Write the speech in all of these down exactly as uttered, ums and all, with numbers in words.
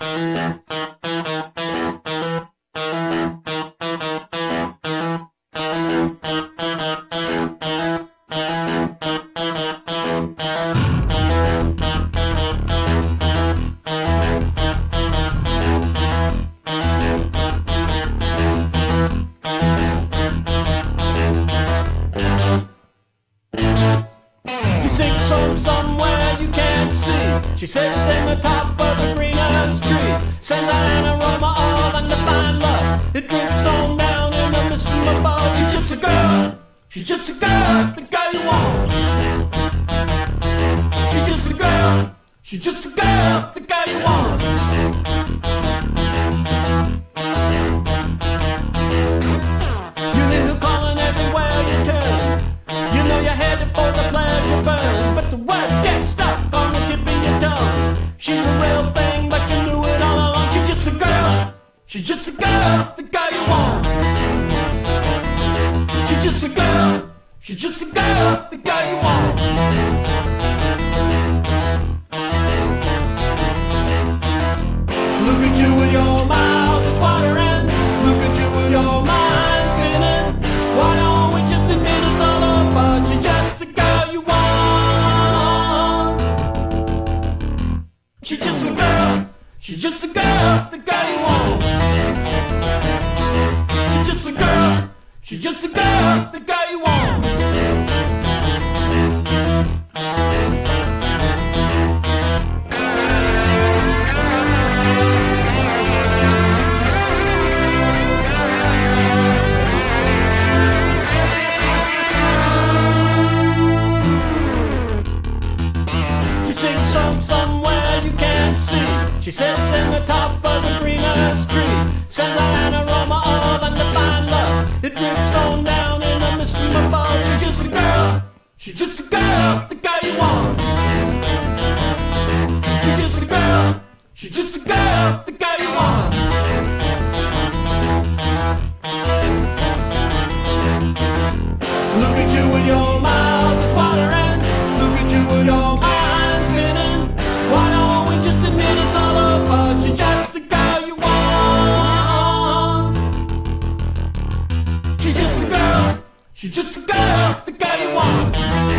She sits in the top of the greenest tree, sends out an aroma of undefined lust. It drips on down in the mist from above. She's just a girl, she's just a girl, the girl you want. She's just a girl, she's just a girl, the girl you want. You hear her calling everywhere you turn. You know you're headed for the pleasure burn, but the words get stuck on the tip of your tongue. She's a real thing, but you knew it all along. She's just a girl, she's just a girl, the girl you want. She's just a girl, she's just a girl, the girl you want. Look at you with your mouth that's watering. Look at you with your mind spinning. Why don't we just admit it's all over? She's just the girl you want. She's just a girl, she's just a girl, the girl you want. She's just a girl, she's just a girl, the girl you want. She sits in the top of the greenest tree, sends out an aroma of undefined lust. It drips on down in the mist from above. She's just a girl, she's just a girl, the girl you want. She's just a girl, she's just a girl, the girl you want. Look at you with your mouth that's watering. Look at you with your mind spinning. Why don't we just admit it's all over? She's just the girl you want. She's just a girl, she's just a girl, the girl you want.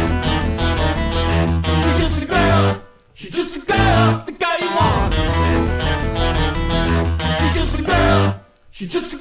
She's just a girl, she's just a girl, the girl you want. She's just a girl, she's just a